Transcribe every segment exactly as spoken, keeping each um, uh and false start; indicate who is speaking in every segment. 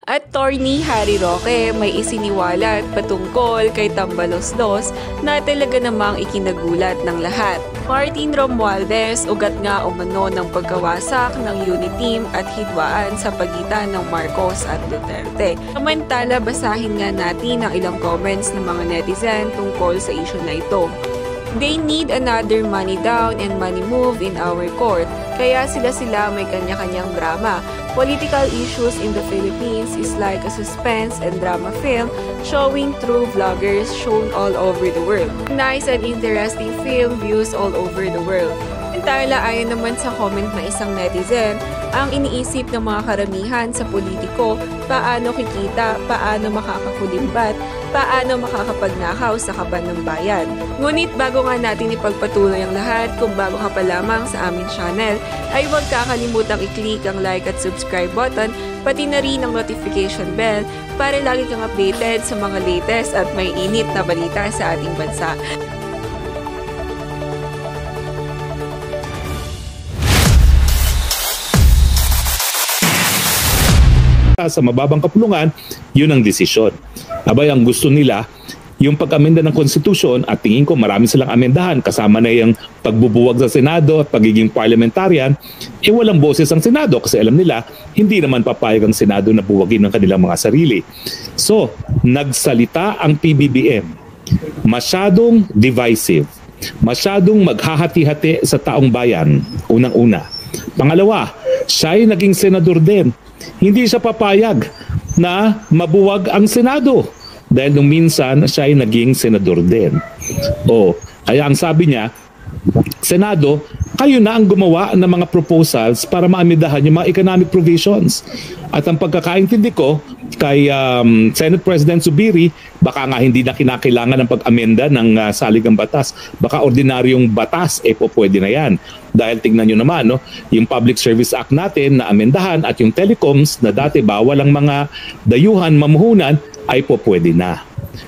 Speaker 1: Attorney Harry Roque may isiniwalat patungkol kay Tambaloslos na talaga namang ikinagulat ng lahat. Martin Romualdez, ugat nga umano ng pagkawasak ng unit team at hidwaan sa pagitan ng Marcos at Duterte. Samantala, basahin nga natin ang ilang comments ng mga netizen tungkol sa issue na ito. They need another money down and money move in our court. Kaya sila-sila may kanya-kanyang drama. Political issues in the Philippines is like a suspense and drama film showing true vloggers shown all over the world. Nice and interesting film views all over the world. Samantala, ayon naman sa comment ng isang netizen, ang iniisip ng mga karamihan sa politiko, paano kikita, paano makakakulimbat, paano makakapagnakaw sa kaban ng bayan. Ngunit bago nga natin ipagpatuloy ang lahat, kung bago ka pa lamang sa aming channel, ay huwag kakalimutang i-click ang like at subscribe button, pati na rin ang notification bell para lagi kang updated sa mga latest at may init na balita sa ating bansa.
Speaker 2: Sa mababang kapulungan, yun ang desisyon. Abay, ang gusto nila, yung pag-amenda ng konstitusyon, at tingin ko marami silang amendahan, kasama na yung pagbubuwag sa Senado at pagiging parliamentarian, eh walang boses ang Senado kasi alam nila, hindi naman papayag ang Senado na buwagin ng kanilang mga sarili. So, nagsalita ang P B B M. Masyadong divisive. Masyadong maghahati-hati sa taong bayan, unang-una. Pangalawa, siya ay naging senador din. Hindi siya papayag na mabuwag ang Senado dahil nung minsan siya ay naging senador din. O, kaya ang sabi niya, Senado, kayo na ang gumawa ng mga proposals para maamidahan yung mga economic provisions. At ang pagkakaintindi ko kay um, Senate President Zubiri, baka nga hindi na kinakailangan ng pag-amenda ng uh, saligang batas. Baka ordinaryong batas, eh po pwede na yan. Dahil tingnan nyo naman, no, yung Public Service Act natin na amendahan at yung telecoms na dati bawal ang mga dayuhan, mamuhunan, ay po pwede na.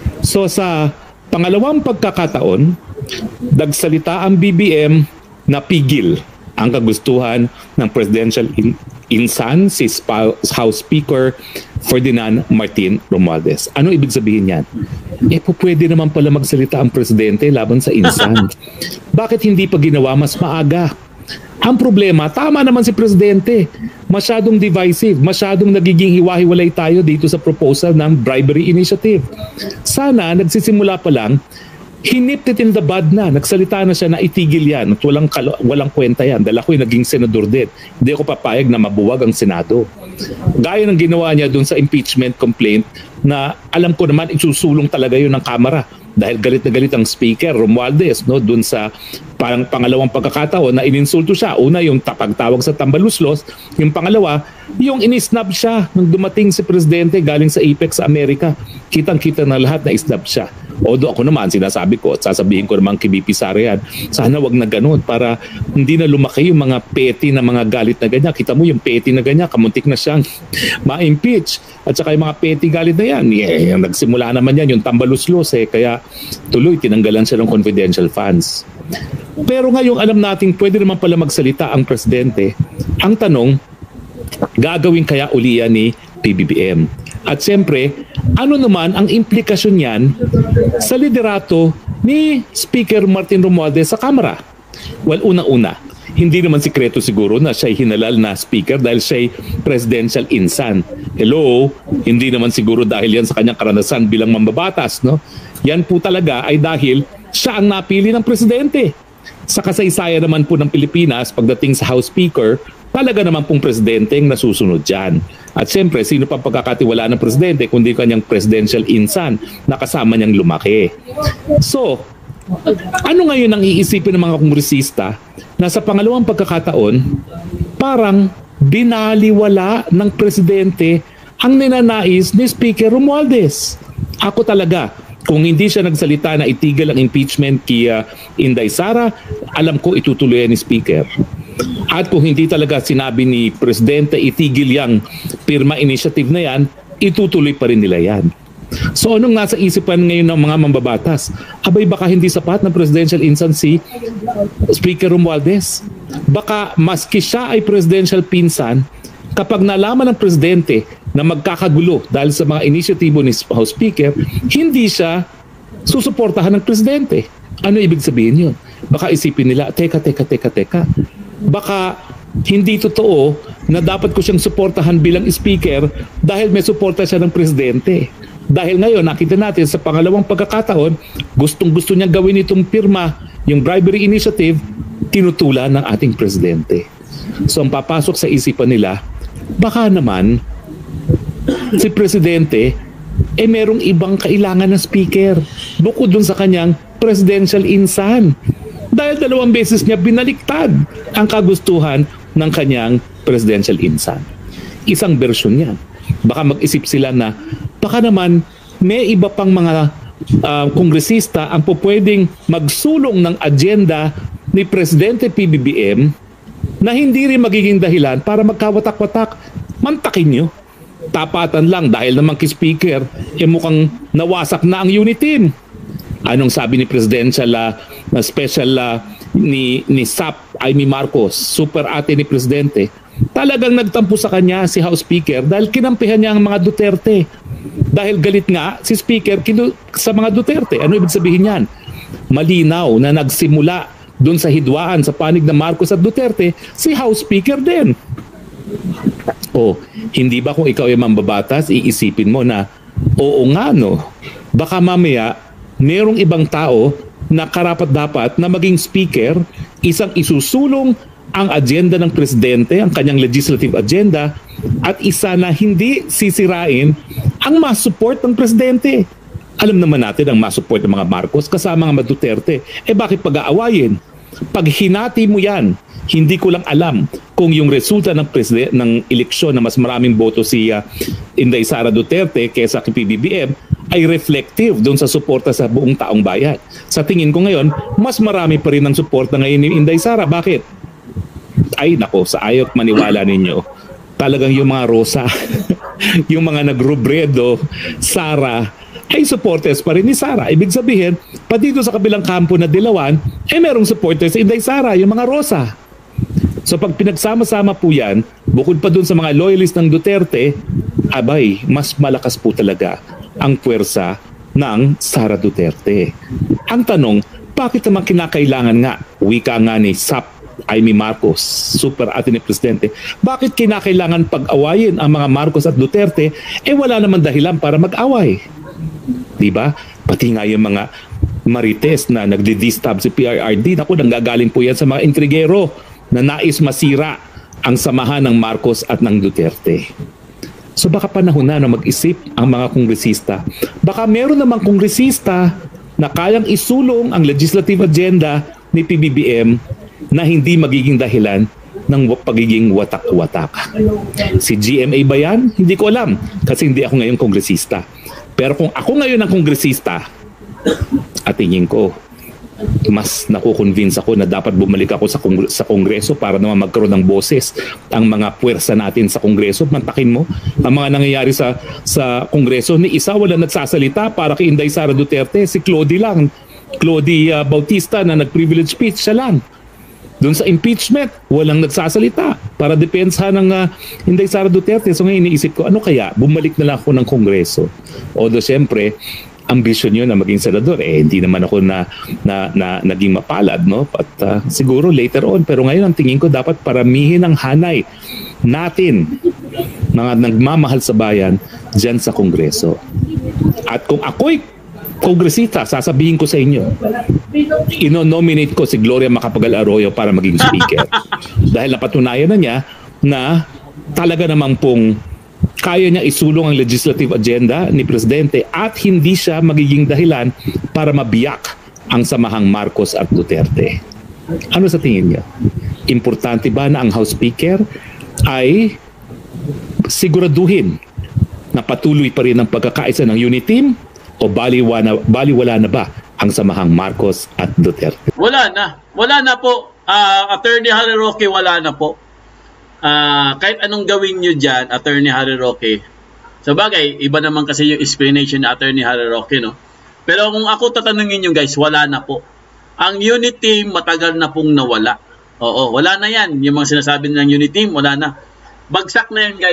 Speaker 2: So sa pangalawang pagkakataon, nagsalita ang B B M na pigil ang kagustuhan ng presidential in insan, si House Speaker Ferdinand Martin Romualdez. Ano ibig sabihin yan? Eh po pwede naman pala magsalita ang presidente laban sa insan. Bakit hindi pa ginawa mas maaga? Ang problema, tama naman si presidente. Masyadong divisive, masyadong nagiging hiwa-hiwalay tayo dito sa proposal ng bribery initiative. Sana nagsisimula pa lang, hinip it in the bud na. Nagsalita na siya na itigil yan at walang, walang kwenta yan. Dahil ako'y naging senador din. Hindi ako papayag na mabuwag ang Senado. Gaya ng ginawa niya dun sa impeachment complaint na alam ko naman isusulong talaga yun ng Kamara. Dahil galit na galit ang Speaker Romualdez, no, dun sa parang pangalawang pagkakataon na ininsulto siya. Una, yung pagtawag sa Tambaloslos. Yung pangalawa, yung inisnab siya nung dumating si Presidente galing sa APEC sa Amerika. Kitang-kita na lahat na isnab siya. Although ako naman, sinasabi ko at sasabihin ko naman kay B P Sara yan, sana wag na ganun para hindi na lumaki yung mga petty na mga galit na ganyan. Kita mo yung petty na ganyan, kamuntik na siyang ma-impeach. At saka yung mga petty galit na yan, yeah, nagsimula naman yan, yung Tambaloslos eh, kaya tuloy tinanggalan siya ng confidential funds. Pero ngayong alam natin pwede naman pala magsalita ang presidente, ang tanong, gagawin kaya uli yan ni P B B M? At siyempre, ano naman ang implikasyon niyan sa liderato ni Speaker Martin Romualdez sa Kamara? Well, unang-una, hindi naman sikreto siguro na siya'y hinalal na speaker dahil siya'y presidential insan. Hello, hindi naman siguro dahil yan sa kanyang karanasan bilang mambabatas, no? Yan po talaga ay dahil siya ang napili ng presidente. Sa kasaysayan naman po ng Pilipinas, pagdating sa House Speaker, talaga naman pong presidente ang nasusunod dyan. At siyempre, sino pang pagkakatiwala ng presidente kundi kanyang presidential insan na kasama niyang lumaki. So, ano ngayon ang iisipin ng mga kongresista na sa pangalawang pagkakataon, parang binaliwala ng presidente ang ninanais ni Speaker Romualdez? Ako talaga, kung hindi siya nagsalita na itigil ang impeachment kay uh, Inday Sara, alam ko itutuloy ni Speaker. At kung hindi talaga sinabi ni Presidente itigil yung pirma initiative na yan, itutuloy pa rin nila yan. So anong nasa isipan ngayon ng mga mambabatas? Abay baka hindi sapat na presidential insan si Speaker Romualdez. Baka maski siya ay presidential pinsan, kapag nalaman ng presidente na magkakagulo dahil sa mga inisyatibo ni House Speaker, hindi siya susuportahan ng presidente. Ano ibig sabihin yun? Baka isipin nila, teka, teka, teka, teka. Baka hindi totoo na dapat ko siyang suportahan bilang speaker dahil may suporta siya ng presidente. Dahil ngayon, nakita natin sa pangalawang pagkakataon, gustong-gusto niyang gawin itong pirma, yung bribery initiative, tinutulan ng ating presidente. So ang papasok sa isipan nila, baka naman si presidente eh merong ibang kailangan na speaker bukod dun sa kanyang presidential insan. Dahil dalawang beses niya binaliktad ang kagustuhan ng kanyang presidential insan. Isang version yan. Baka mag-isip sila na baka naman may iba pang mga uh, kongresista ang pupwedeng magsulong ng agenda ni Presidente P B B M na hindi rin magiging dahilan para magkawatak-watak. Mantakin nyo. Tapatan lang dahil naman kay Speaker eh mukhang nawasak na ang unit team. Anong sabi ni Presidential uh, na special uh, ni, ni S A P, Amy Marcos, super ate ni Presidente, talagang nagtampo sa kanya si House Speaker dahil kinampihan niya ang mga Duterte. Dahil galit nga si Speaker kinu- sa mga Duterte. Ano ibig sabihin yan? Malinaw na nagsimula doon sa hidwaan sa panig ng Marcos at Duterte, si House Speaker din. O, hindi ba kung ikaw ay mambabatas, iisipin mo na, oo nga no, baka mamaya merong ibang tao na karapat-dapat na maging speaker, isang isusulong ang agenda ng presidente, ang kanyang legislative agenda, at isa na hindi sisirain ang mas-support ng presidente. Alam naman natin ang mas-support ng mga Marcos kasama ng mga Duterte. Eh bakit pag-aawayin? Pag hinati mo yan, hindi ko lang alam kung yung resulta ng president ng eleksyon na mas maraming boto si uh, Inday Sara Duterte kaysa kay P B B M ay reflective doon sa suporta sa buong taong bayan. Sa tingin ko ngayon, mas marami pa rin ang suporta ngayon ni Inday Sara. Bakit? Ay nako, sa ayot maniwala ninyo. Talagang yung mga Rosa, yung mga nagrubredo, Sara, ay supporters pa rin ni Sara. Ibig sabihin, pa dito sa kabilang kampo na Dilawan, eh merong supporters si Inday Sara, yung mga Rosa. So pag pinagsama-sama po yan, bukod pa dun sa mga loyalist ng Duterte, abay, mas malakas po talaga ang puwersa ng Sara Duterte. Ang tanong, bakit naman kinakailangan nga, wika nga ni S A P, Amy Marcos, super ate ni Presidente, bakit kinakailangan pag-awayin ang mga Marcos at Duterte, eh wala naman dahilan para mag-away. Diba? Pati nga yung mga Marites na nagdi-distab si P R R D, naku, nanggagaling po yan sa mga intrigero na nais masira ang samahan ng Marcos at ng Duterte. So baka panahon na na mag-isip ang mga kongresista. Baka meron namang kongresista na kayang isulong ang legislative agenda ni P B B M na hindi magiging dahilan ng pagiging watak-watak. Si G M A ba yan? Hindi ko alam kasi hindi ako ngayon kongresista. Pero kung ako ngayon ang kongresista, at tingin ko, mas nakukonvince ako na dapat bumalik ako sa, kong- sa kongreso para naman magkaroon ng boses ang mga puwersa natin sa kongreso. Mantakin mo, ang mga nangyayari sa, sa kongreso, ni isa wala nagsasalita para kay Inday Sara Duterte, si Clody lang. Clody uh, Bautista na nag-privilege speech, siya lang. Doon sa impeachment, walang nagsasalita para depensa ng uh, Inday Sara Duterte. So ngayon iniisip ko, ano kaya? Bumalik na lang ako ng kongreso. Although siyempre, ambisyon yun na maging senador. Eh, hindi naman ako na, na, na naging mapalad, no? But uh, siguro later on. Pero ngayon ang tingin ko dapat paramihin ang hanay natin, mga nagmamahal sa bayan, dyan sa kongreso. At kung ako'y kongresista, sasabihin ko sa inyo, ino-nominate ko si Gloria Macapagal Arroyo para maging speaker. Dahil napatunayan na niya na talaga namang pong kaya niya isulong ang legislative agenda ni Presidente at hindi siya magiging dahilan para mabiyak ang samahang Marcos at Duterte. Ano sa tingin niyo? Importante ba na ang House Speaker ay siguraduhin na patuloy pa rin ang pagkakaisa ng unit team o baliwala, baliwala na ba ang samahang Marcos at Duterte?
Speaker 3: Wala na. Wala na po. Uh, Attorney Harry Roque, wala na po. Uh, kahit anong gawin nyo dyan, Attorney Harry Roque. Sa bagay, iba naman kasi yung explanation ni Attorney Harry Roque, no? Pero kung ako tatanungin nyo guys, wala na po. Ang unit team, matagal na pong nawala. Oo, wala na yan. Yung mga sinasabi ng unit team, wala na. Bagsak na yan guys.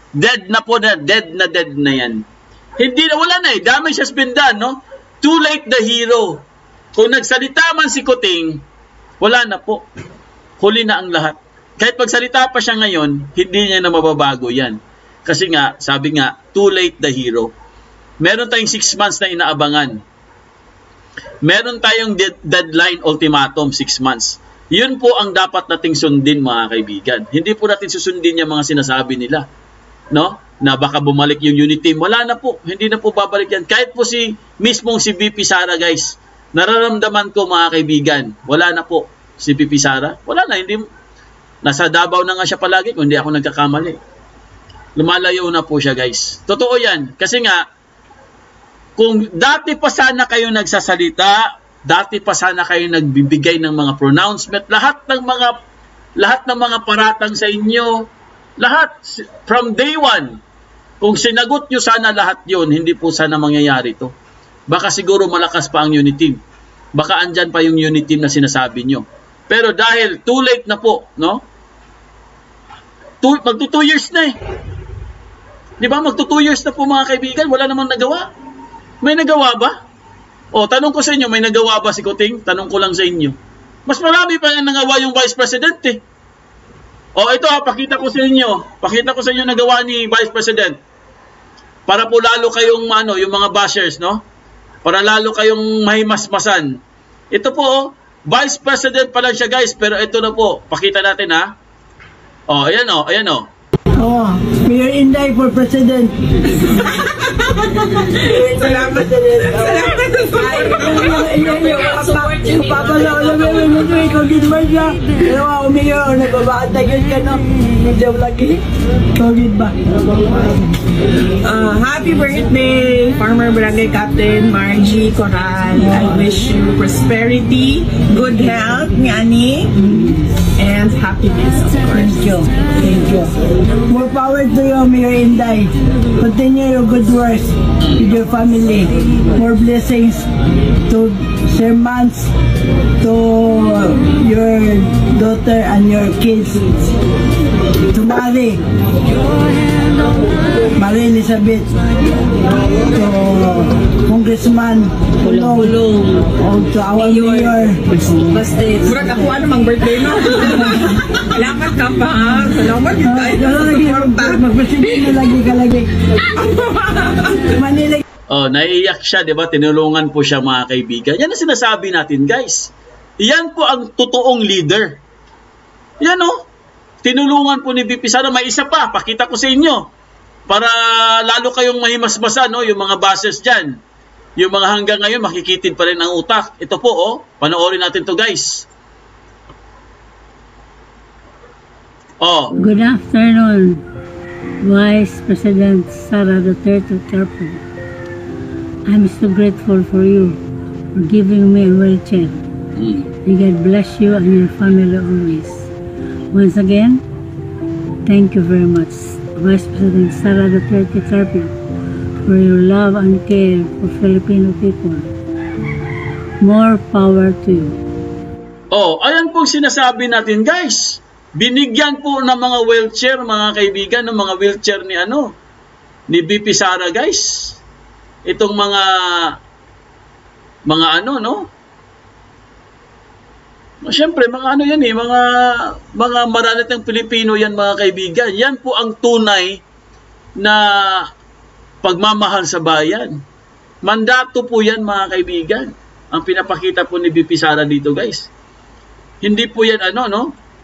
Speaker 3: Dead na po na, dead na dead na yan. Hindi na, wala na eh. Damage has been done, no? Too late the hero. Kung nagsalita man si Kuting, wala na po. Huli na ang lahat. Kahit pagsalita pa siya ngayon, hindi niya na mababago yan. Kasi nga, sabi nga, too late the hero. Meron tayong six months na inaabangan. Meron tayong dead deadline ultimatum, six months. Yun po ang dapat nating sundin, mga kaibigan. Hindi po natin susundin yung mga sinasabi nila. No? Na baka bumalik yung unit team. Wala na po. Hindi na po babalik yan. Kahit po si mismong si V P Sara, guys, nararamdaman ko, mga kaibigan, wala na po si V P Sara. Wala na. Hindi, nasa Davao na nga siya palagi kung hindi ako nagkakamali. Lumalayo na po siya, guys. Totoo yan. Kasi nga, kung dati pa sana kayo nagsasalita, dati pa sana kayo nagbibigay ng mga pronouncement, lahat ng mga lahat ng mga paratang sa inyo, lahat from day one, kung sinagot nyo sana lahat yon, hindi po sana mangyayari to. Baka siguro malakas pa ang unit team. Baka andyan pa yung unit team na sinasabi nyo. Pero dahil too late na po, no? Two, magto two years na eh. Di ba? Magto two years na po, mga kaibigan. Wala namang nagawa. May nagawa ba? O, tanong ko sa inyo, may nagawa ba si Kuting? Tanong ko lang sa inyo. Mas marami pa nga nagawa yung Vice President eh. O, ito ha, pakita ko sa inyo. Pakita ko sa inyo nagawa ni Vice President. Para po lalo kayong, ano, yung mga bashers, no? Para lalo kayong mahimasmasan. Ito po, oh, Vice President pa lang siya, guys. Pero ito na po, pakita natin ha. O, ayan o, ayan o.
Speaker 4: Oh, Mayor Inday for President. Salamat din. Salamat din. Support yung papala. Alam mo, alam mo, ikaw din ba siya? Pero ako, Mayor, nagbabaatay yun ka, no? Medyo lagi. Ikaw din ba?
Speaker 5: Uh, happy birthday, Farmer Barangay Captain Margie Coral. I wish you prosperity, good health, Nyani, and happiness, of course.
Speaker 4: Thank you. Thank you. More power to you, Mayor Inday. Continue your good work with your family. More blessings to sermons, to your daughter and your kids. To Mari, Mari Elizabeth, to Congressman Pulong, o to our Mayor.
Speaker 5: Murag ako ano mang birthday mo. Salamat ka pa. Salamat yun tayo.
Speaker 4: Magpasigil lagi ka lagi. Manila.
Speaker 3: Oh, naiiyak siya, 'di ba? Tinulungan po siya, mga kaibigan. Yan ang sinasabi natin, guys. Yan po ang totoong leader. Yan oh. Tinulungan po ni V P Sara. May isa pa, pakita ko sa inyo. Para lalo kayong mahimasmasan, no, yung mga bashers diyan. Yung mga hanggang ngayon makikitid pa rin ang utak. Ito po, oh. Panoorin natin 'to, guys. Oh.
Speaker 6: Good afternoon, Vice President Sara Duterte Carpio. I'm so grateful for you for giving me a wheelchair.
Speaker 3: Hmm.
Speaker 6: May God bless you and your family always. Once again, thank you very much, Vice President Sara Duterte Carpio, for your love and care for Filipino people. More power to you.
Speaker 3: Oh, ayan po sinasabi natin, guys. Binigyan po ng mga wheelchair, mga kaibigan, ng mga wheelchair ni ano, ni V P Sara, guys. Itong mga mga ano, no? Siyempre, mga ano yan eh, mga mga maranatang Pilipino yan, mga kaibigan. Yan po ang tunay na pagmamahal sa bayan. Mandato po yan, mga kaibigan. Ang pinapakita po ni V P Sara dito, guys. Hindi po yan ano, no?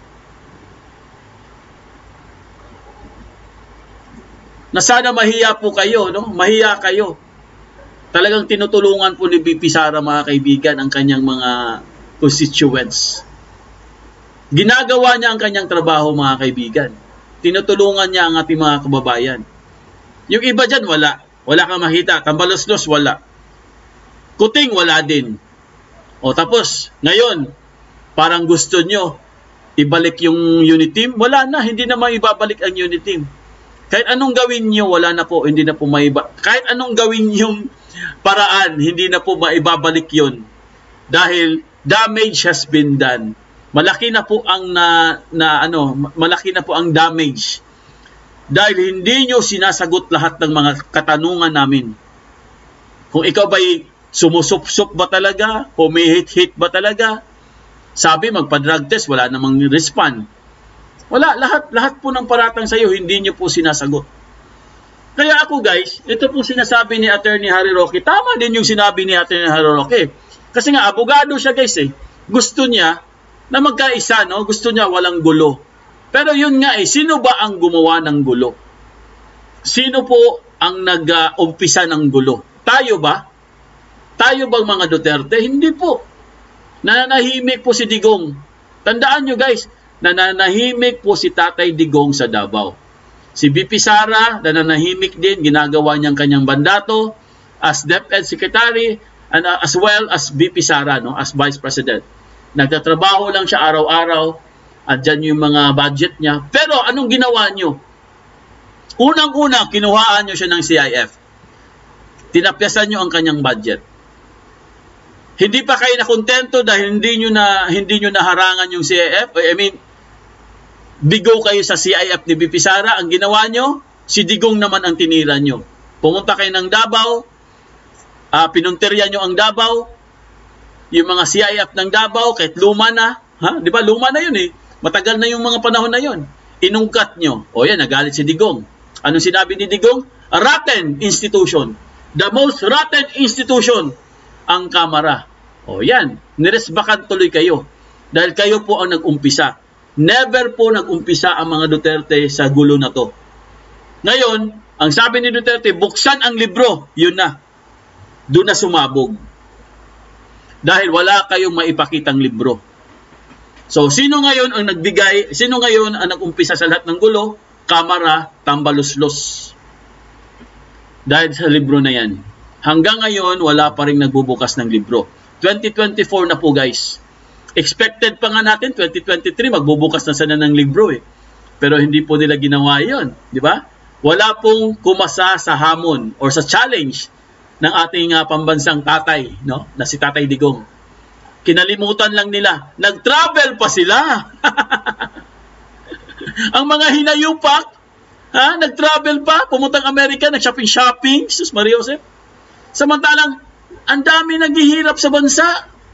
Speaker 3: Na sana mahiya po kayo, no? Mahiya kayo. Talagang tinutulungan po ni V P Sara, mga kaibigan, ang kanyang mga constituents. Ginagawa niya ang kanyang trabaho, mga kaibigan. Tinutulungan niya ang ating mga kababayan. Yung iba dyan, wala. Wala kang makita. Tambalos-los, wala. Kuting, wala din. O tapos, ngayon, parang gusto nyo ibalik yung unit team. Wala na, hindi na maibabalik ang unit team. Kahit anong gawin nyo, wala na po, hindi na po maiba. Kahit anong gawin yung paraan, hindi na po maibabalik yun. Dahil damage has been done. Malaki na po ang na, na ano, malaki na po ang damage. dahil hindi nyo sinasagot lahat ng mga katanungan namin. Kung ikaw ba'y sumusup-sup ba talaga? Humihit-hit ba talaga? Sabi, magpa-drug test, wala namang respond. Wala, lahat, lahat po ng paratang sa iyo, hindi nyo po sinasagot. Kaya ako guys, ito po sinasabi ni Attorney Harry Roque, tama din yung sinabi ni Attorney Harry Roque. Kasi nga, abogado siya guys eh. Gusto niya na magkaisa, no? Gusto niya walang gulo. Pero yun nga eh, sino ba ang gumawa ng gulo? Sino po ang nag-umpisa ng gulo? Tayo ba? Tayo bang mga Duterte? Hindi po. Nananahimik po si Digong. Tandaan nyo guys, nananahimik po si Tatay Digong sa Davao. Si V P Sara, nananahimik din, ginagawa niyang kanyang mandato as DepEd Secretary and uh, as well as V P Sara, no, as Vice President. Nagtatrabaho lang siya araw-araw. Andyan yung mga budget niya. Pero anong ginawa nyo? Unang-una, kinuhaan nyo siya ng C I F. Tinapyasan nyo ang kanyang budget. Hindi pa kayo nakontento dahil hindi nyo, na, hindi nyo naharangan yung C I F. I mean, bigo kayo sa C I F ni V P Sara. Ang ginawa nyo, si Digong naman ang tinira nyo. Pumunta kayo ng Davao, uh, pinunterya nyo ang Davao, yung mga C I F ng Davao, kahit luma na, ha? Di ba, luma na yun eh. Matagal na yung mga panahon na yun. Inungkat nyo. O yan, nagalit si Digong. Anong sinabi ni Digong? A rotten institution. The most rotten institution ang Kamara. O yan, niresbakan tuloy kayo. Dahil kayo po ang nag-umpisa. Never po nag-umpisa ang mga Duterte sa gulo na to. Ngayon, ang sabi ni Duterte, buksan ang libro. Yun na. Doon na sumabog. Dahil wala kayong maipakitang libro. So, sino ngayon ang nagbigay, sino ngayon ang nag-umpisa sa lahat ng gulo? Kamara, tambaluslos. Dahil sa libro na yan. Hanggang ngayon, wala pa rin nagbubukas ng libro. twenty twenty-four na po guys. Expected pa nga natin, twenty twenty-three, magbubukas na sana ng libro eh. Pero hindi po nila ginawa yun. Di ba? Wala pong kumasa sa hamon or sa challenge ng ating uh, pambansang tatay, no? Na si Tatay Digong. Kinalimutan lang nila. Nag-travel pa sila. Ang mga hinayupak, ha? Nag-travel pa, pumuntang Amerika, nag-shopping-shopping, sus Maria Josep. Samantalang, ang dami naghihirap sa bansa.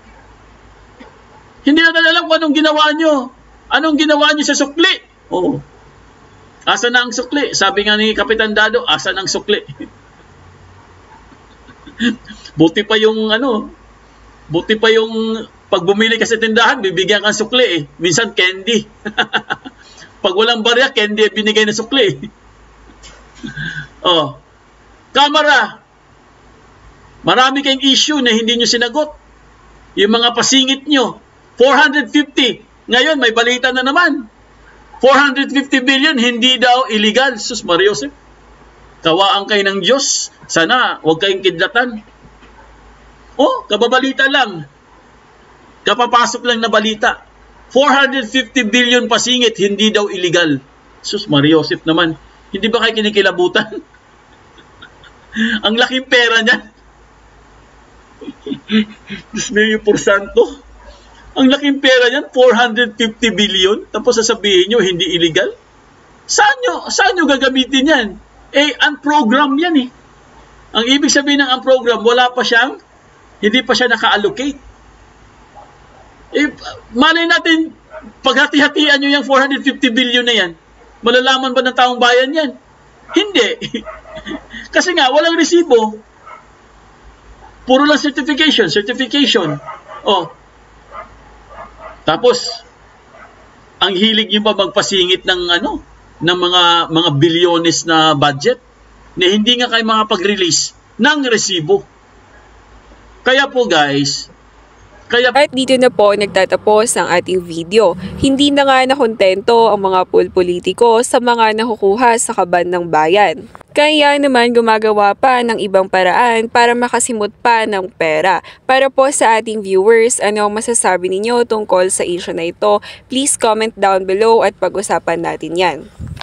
Speaker 3: Hindi na alam kung anong ginawa nyo. Anong ginawa nyo sa sukli? Oh. Asa na ang sukli? Sabi nga ni Kapitan Dado, asa na ang sukli? Buti pa yung ano, buti pa yung pag bumili ka sa tindahan, bibigyan kang sukli eh. Minsan candy. Pag walang barya, candy binigay na sukli. Oh. Kamara. Marami kayong issue na hindi nyo sinagot. Yung mga pasingit nyo. four hundred fifty. Ngayon, may balita na naman. four hundred fifty billion, hindi daw illegal. Sus Maria Josep. Kawaan kayo ng Diyos. Sana, huwag kayong kidlatan. Oh, kababalita lang. Kapapasok lang na balita. four hundred fifty billion pasingit, hindi daw illegal. Sus Maria Josep naman. Hindi ba kayo kinikilabutan? Ang laking pera niya. Diyos mío por santo. Ang laking pera niyan, four hundred fifty billion. Tapos sasabihin nyo, hindi illegal? Saan nyo, saan nyo gagamitin yan? Eh, unprogram yan eh. Ang ibig sabihin ng unprogram, wala pa siyang, hindi pa siya naka-allocate. Eh, malay natin, paghati-hatian nyo yung four hundred fifty billion na yan, malalaman ba ng taong bayan yan? Hindi. Kasi nga, walang resibo. Puro lang certification, certification. Oh. Tapos, ang hilig nyo ba magpasingit ng ano, ng mga mga bilyones na budget na hindi nga kayo makapag-release ng resibo. Kaya po guys, kaya
Speaker 1: At dito na po nagtatapos ang ating video. Hindi na nga nakontento ang mga pulpolitiko sa mga nakukuha sa kaban ng bayan. Kaya naman gumagawa pa ng ibang paraan para makasimot pa ng pera. Para po sa ating viewers, ano ang masasabi ninyo tungkol sa issue na ito? Please comment down below at pag-usapan natin yan.